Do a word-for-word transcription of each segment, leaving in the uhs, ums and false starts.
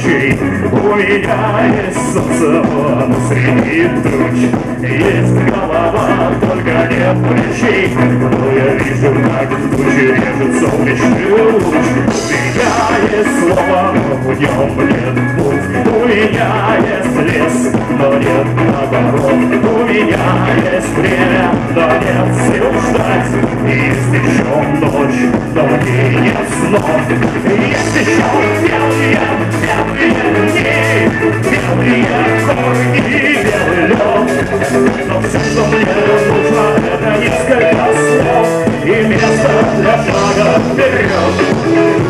ночей. У меня есть солнце вон среди туч, есть голова, только нет плечей. Но я вижу, как в туче режет солнечный луч. У меня есть слово, но в нем нет букв. У меня есть лес, но нет наоборот. У меня есть время, но нет сил ждать. Есть еще ночь, но в ней нет снов. Есть еще белые, белые дни, белые горы и белый лед. Но все, что мне нужно, это несколько слов и место для шага вперед.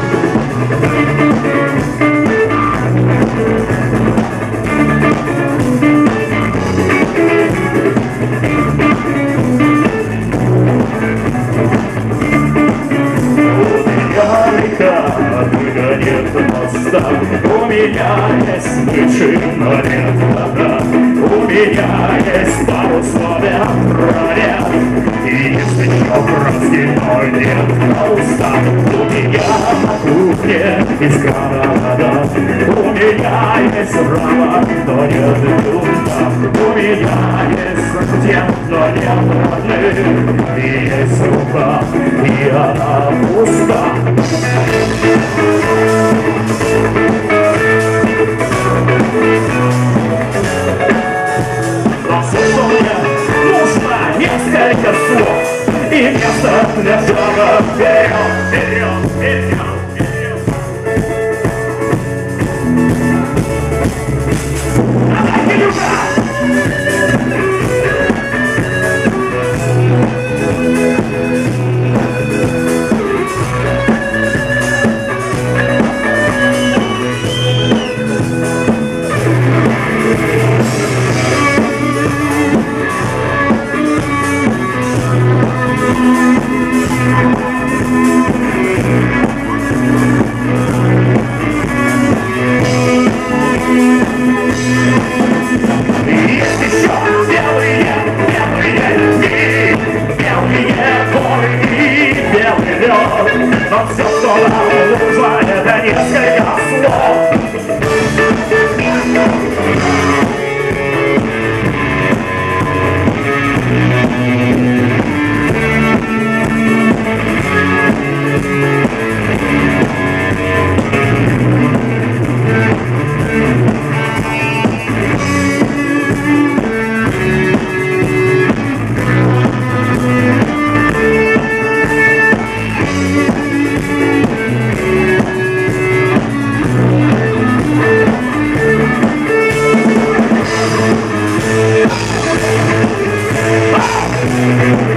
Только нет моста. У меня есть крыши, но нет вода. У меня есть парус, но ветра. И есть еще краски, но нет холста. У меня на кухне из крана вода. У меня есть рама, но нет грунта. У меня есть дед, но нет родных. И есть рука, и она пуста. Но все, что мне нужно, несколько слов и место для шага вперед, вперед, вперед. Но все, что нам нужно, это несколько слов. Ah!